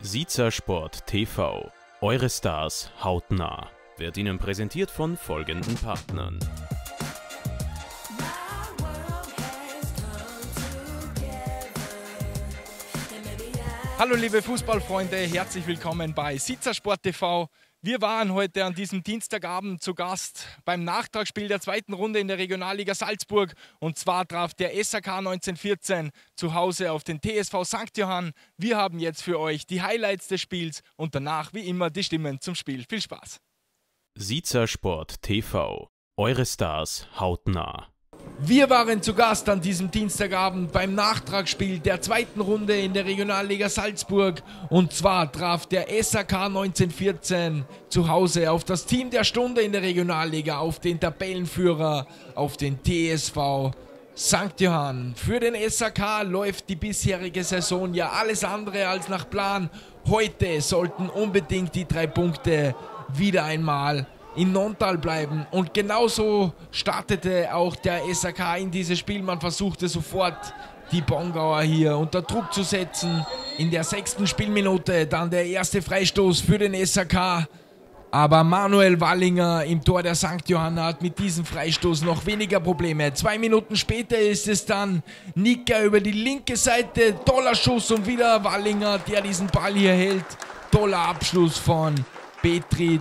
Siezer Sport TV. Eure Stars hautnah. Wird Ihnen präsentiert von folgenden Partnern. Hallo liebe Fußballfreunde, herzlich willkommen bei Siezer Sport TV. Wir waren heute an diesem Dienstagabend zu Gast beim Nachtragsspiel der zweiten Runde in der Regionalliga Salzburg. Und zwar traf der SAK 1914 zu Hause auf den TSV St. Johann. Wir haben jetzt für euch die Highlights des Spiels und danach wie immer die Stimmen zum Spiel. Viel Spaß! Siezer Sport TV. Eure Stars hautnah. Wir waren zu Gast an diesem Dienstagabend beim Nachtragsspiel der zweiten Runde in der Regionalliga Salzburg. Und zwar traf der SAK 1914 zu Hause auf das Team der Stunde in der Regionalliga, auf den Tabellenführer, auf den TSV St. Johann. Für den SAK läuft die bisherige Saison ja alles andere als nach Plan. Heute sollten unbedingt die 3 Punkte wieder einmal in Nonntal bleiben, und genauso startete auch der SAK in dieses Spiel. Man versuchte sofort die Bongauer hier unter Druck zu setzen. In der 6. Spielminute dann der erste Freistoß für den SAK, aber Manuel Wallinger im Tor der St. Johanna hat mit diesem Freistoß noch weniger Probleme. 2 Minuten später ist es dann Nika über die linke Seite, toller Schuss und wieder Wallinger, der diesen Ball hier hält. Toller Abschluss von Petrit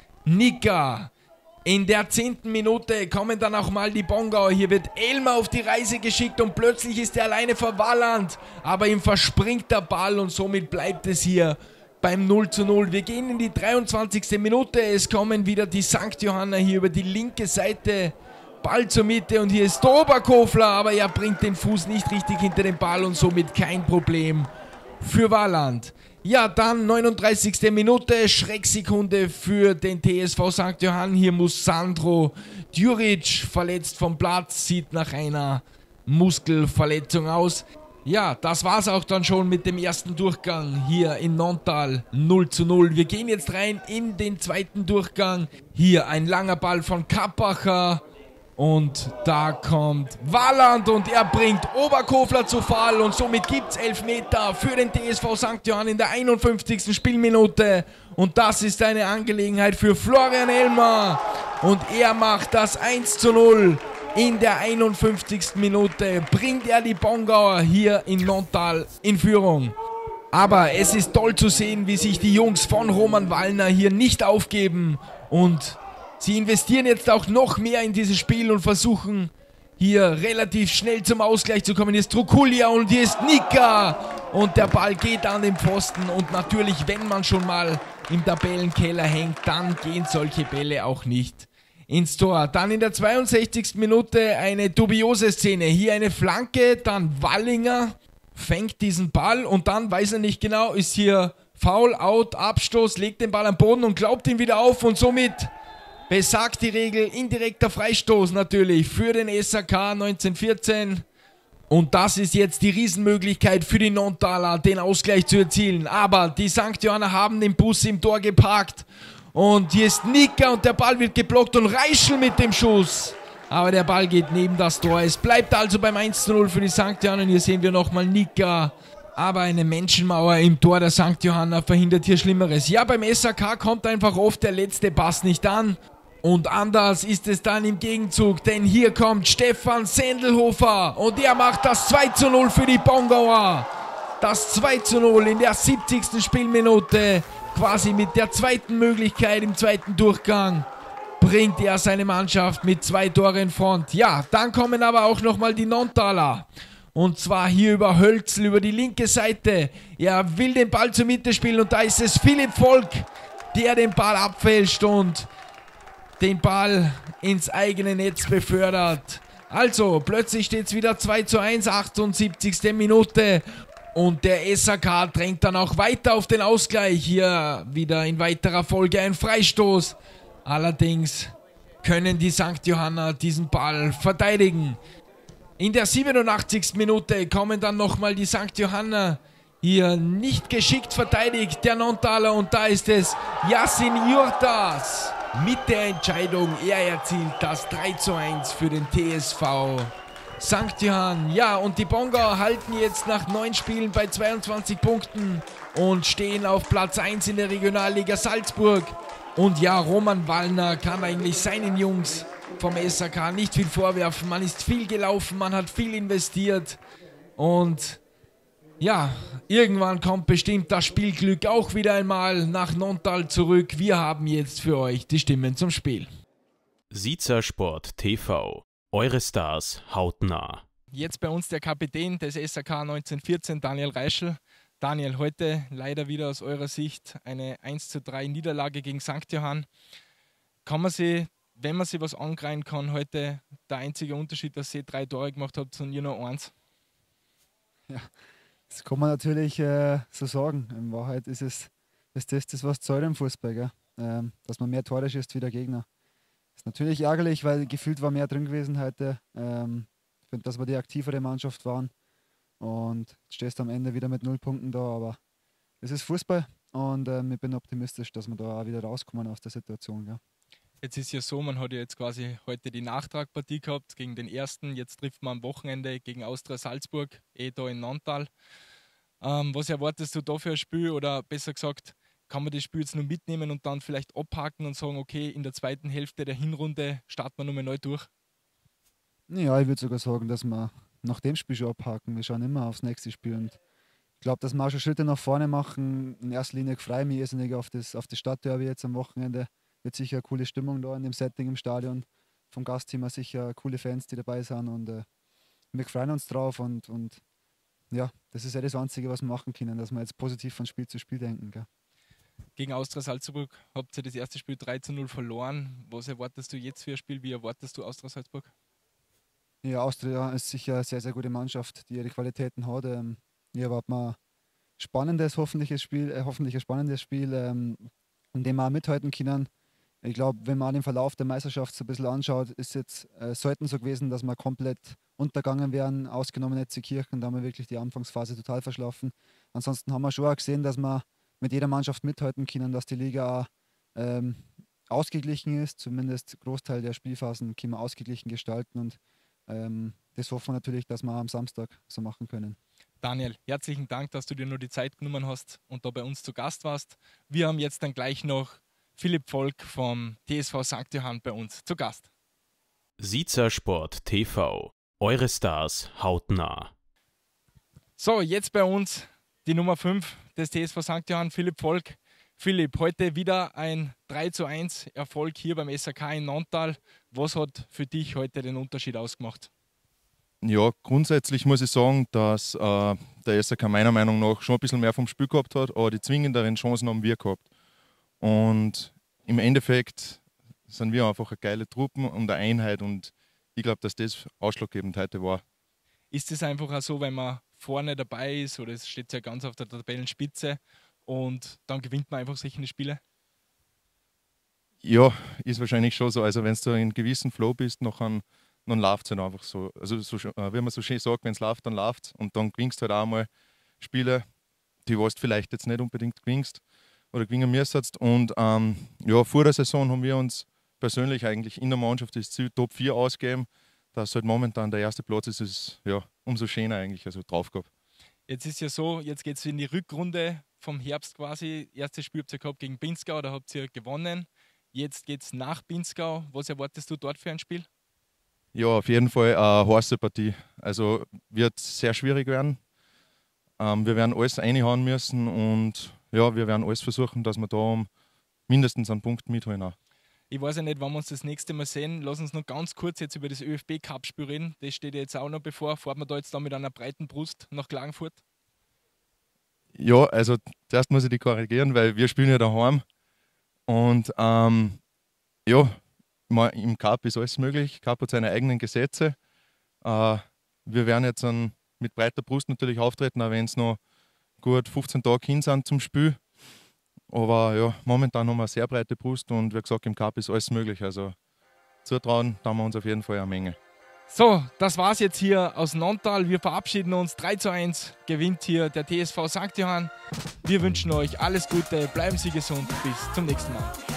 Nika. In der 10. Minute kommen dann auch mal die Bongauer. Hier wird Elmer auf die Reise geschickt und plötzlich ist er alleine vor Walland. Aber ihm verspringt der Ball und somit bleibt es hier beim 0:0. Wir gehen in die 23. Minute. Es kommen wieder die St. Johanna hier über die linke Seite. Ball zur Mitte und hier ist Oberkofler, aber er bringt den Fuß nicht richtig hinter den Ball und somit kein Problem für Walland. Ja, dann 39. Minute, Schrecksekunde für den TSV St. Johann. Hier muss Sandro Djuric, verletzt vom Platz, sieht nach einer Muskelverletzung aus. Ja, das war's auch dann schon mit dem ersten Durchgang hier in Nonntal, 0:0. Wir gehen jetzt rein in den zweiten Durchgang. Hier ein langer Ball von Kappacher. Und da kommt Walland und er bringt Oberkofler zu Fall und somit gibt es Elfmeter für den TSV St. Johann in der 51. Spielminute. Und das ist eine Angelegenheit für Florian Elmer und er macht das 1:0. In der 51. Minute bringt er die Bongauer hier in Nonntal in Führung. Aber es ist toll zu sehen, wie sich die Jungs von Roman Wallner hier nicht aufgeben und sie investieren jetzt auch noch mehr in dieses Spiel und versuchen hier relativ schnell zum Ausgleich zu kommen. Hier ist Trukulja und hier ist Nika und der Ball geht an den Pfosten. Und natürlich, wenn man schon mal im Tabellenkeller hängt, dann gehen solche Bälle auch nicht ins Tor. Dann in der 62. Minute eine dubiose Szene. Hier eine Flanke, dann Wallinger fängt diesen Ball und dann weiß er nicht genau, ist hier Foul, Out, Abstoß, legt den Ball am Boden und glaubt ihn wieder auf und somit besagt die Regel indirekter Freistoß natürlich für den SAK 1914. Und das ist jetzt die Riesenmöglichkeit für die Nonntaler, den Ausgleich zu erzielen. Aber die St. Johanner haben den Bus im Tor geparkt. Und hier ist Nika und der Ball wird geblockt und Reischl mit dem Schuss. Aber der Ball geht neben das Tor. Es bleibt also beim 1:0 für die St. Johanner. Hier sehen wir nochmal Nika. Aber eine Menschenmauer im Tor der St. Johanna verhindert hier Schlimmeres. Ja, beim SAK kommt einfach oft der letzte Pass nicht an. Und anders ist es dann im Gegenzug, denn hier kommt Stefan Sendelhofer und er macht das 2:0 für die Bongauer. Das 2:0 in der 70. Spielminute, quasi mit der zweiten Möglichkeit im zweiten Durchgang, bringt er seine Mannschaft mit 2 Toren in Front. Ja, dann kommen aber auch nochmal die Nonntaler. Und zwar hier über Hölzl, über die linke Seite. Er will den Ball zur Mitte spielen und da ist es Philipp Volk, der den Ball abfälscht und den Ball ins eigene Netz befördert. Also, plötzlich steht es wieder 2:1, 78. Minute. Und der SAK drängt dann auch weiter auf den Ausgleich. Hier wieder in weiterer Folge ein Freistoß. Allerdings können die St. Johanna diesen Ball verteidigen. In der 87. Minute kommen dann nochmal die St. Johanna. Hier nicht geschickt verteidigt, der Nonntaler. Und da ist es Yassin Jurtas mit der Entscheidung. Er erzielt das 3:1 für den TSV St. Johann. Ja, und die Bonga halten jetzt nach 9 Spielen bei 22 Punkten und stehen auf Platz 1 in der Regionalliga Salzburg. Und ja, Roman Wallner kann eigentlich seinen Jungs vom SAK nicht viel vorwerfen. Man ist viel gelaufen, man hat viel investiert und ja, irgendwann kommt bestimmt das Spielglück auch wieder einmal nach Nontal zurück. Wir haben jetzt für euch die Stimmen zum Spiel. Siezer Sport TV. Eure Stars hautnah. Jetzt bei uns der Kapitän des SAK 1914, Daniel Reischl. Daniel, heute leider wieder aus eurer Sicht eine 1:3 Niederlage gegen St. Johann. Kann man sich, wenn man sich was angreifen kann, heute der einzige Unterschied, dass ihr 3 Tore gemacht habt und ihr nur 1? Ja, das kann man natürlich so sagen. In Wahrheit ist es das was zahlt im Fußball, gell? Dass man mehr Tore schießt wie der Gegner. Das ist natürlich ärgerlich, weil gefühlt war mehr drin gewesen heute. Ich finde, dass wir die aktivere Mannschaft waren. Und stehst am Ende wieder mit 0 Punkten da, aber es ist Fußball und ich bin optimistisch, dass wir da auch wieder rauskommen aus der Situation. Ja. Jetzt ist ja so, man hat ja jetzt quasi heute die Nachtragpartie gehabt gegen den ersten, jetzt trifft man am Wochenende gegen Austria Salzburg, da in Nontal. Was erwartest du da für ein Spiel oder besser gesagt, kann man das Spiel jetzt nur mitnehmen und dann vielleicht abhaken und sagen, okay, in der zweiten Hälfte der Hinrunde starten wir nochmal neu durch? Ja, ich würde sogar sagen, dass wir nach dem Spiel schon abhaken. Wir schauen immer aufs nächste Spiel und ich glaube, dass wir auch schon Schritte nach vorne machen. In erster Linie freue ich mich irrsinnig auf das Stadtderby jetzt am Wochenende. Wird sicher eine coole Stimmung da in dem Setting im Stadion. Vom Gastteam sicher coole Fans, die dabei sind und wir freuen uns drauf und ja, das ist ja das Einzige, was wir machen können, dass wir jetzt positiv von Spiel zu Spiel denken. Gell. Gegen Austria Salzburg habt ihr das erste Spiel 3:0 verloren. Was erwartest du jetzt für ein Spiel? Wie erwartest du Austria Salzburg? Ja, Austria ist sicher eine sehr, sehr gute Mannschaft, die ihre Qualitäten hat. Ich erwarte mal hoffentlich ein spannendes Spiel, in dem wir auch mithalten können. Ich glaube, wenn man den Verlauf der Meisterschaft so ein bisschen anschaut, ist jetzt selten so gewesen, dass wir komplett untergegangen wären, ausgenommen jetzt die Kirchen, da haben wir wirklich die Anfangsphase total verschlafen. Ansonsten haben wir schon auch gesehen, dass wir mit jeder Mannschaft mithalten können, dass die Liga auch ausgeglichen ist, zumindest Großteil der Spielphasen können wir ausgeglichen gestalten und das hoffen wir natürlich, dass wir am Samstag so machen können. Daniel, herzlichen Dank, dass du dir nur die Zeit genommen hast und da bei uns zu Gast warst. Wir haben jetzt dann gleich noch Philipp Volk vom TSV St. Johann bei uns zu Gast. Siezer Sport TV. Eure Stars hautnah. So, jetzt bei uns die Nummer 5 des TSV St. Johann, Philipp Volk. Philipp, heute wieder ein 3:1 Erfolg hier beim SAK in Nontal. Was hat für dich heute den Unterschied ausgemacht? Ja, grundsätzlich muss ich sagen, dass der SAK meiner Meinung nach schon ein bisschen mehr vom Spiel gehabt hat, aber die zwingenderen Chancen haben wir gehabt. Und im Endeffekt sind wir einfach eine geile Truppe und eine Einheit und ich glaube, dass das ausschlaggebend heute war. Ist es einfach auch so, wenn man vorne dabei ist oder es steht ja ganz auf der Tabellenspitze und dann gewinnt man einfach solche Spiele? Ja, ist wahrscheinlich schon so. Also wenn du in einem gewissen Flow bist, dann läuft es halt einfach so. Also wie man so schön sagt, wenn es läuft, dann läuft es. Und dann gewinnst du halt auch mal Spiele, die du vielleicht jetzt nicht unbedingt gewinnst oder gewinnen müsstest. Und ja, vor der Saison haben wir uns persönlich eigentlich in der Mannschaft das Ziel Top 4 ausgegeben. Dass halt momentan der erste Platz ist, ist ja umso schöner eigentlich, also drauf gehabt. Jetzt ist ja so, jetzt geht es in die Rückrunde vom Herbst quasi. Erstes Spiel habt ihr gehabt gegen Pinzgau, da habt ihr gewonnen. Jetzt geht es nach Pinzgau. Was erwartest du dort für ein Spiel? Ja, auf jeden Fall eine heiße Partie. Also wird sehr schwierig werden. Wir werden alles reinhauen müssen und ja, wir werden alles versuchen, dass wir da mindestens einen Punkt mitholen. Auch. Ich weiß ja nicht, wann wir uns das nächste Mal sehen. Lass uns noch ganz kurz jetzt über das ÖFB-Cup-Spiel reden. Das steht jetzt auch noch bevor. Fahren wir da jetzt da mit einer breiten Brust nach Klagenfurt? Ja, also zuerst muss ich dich korrigieren, weil wir spielen ja daheim. Und ja, im Cup ist alles möglich. Cup hat seine eigenen Gesetze. Wir werden jetzt mit breiter Brust natürlich auftreten, auch wenn es noch gut 15 Tage hin sind zum Spiel. Aber ja, momentan haben wir eine sehr breite Brust und wie gesagt, im Cup ist alles möglich. Also zutrauen, da haben wir uns auf jeden Fall eine Menge. So, das war's jetzt hier aus Nontal. Wir verabschieden uns. 3:1 gewinnt hier der TSV St. Johann. Wir wünschen euch alles Gute, bleiben Sie gesund, bis zum nächsten Mal.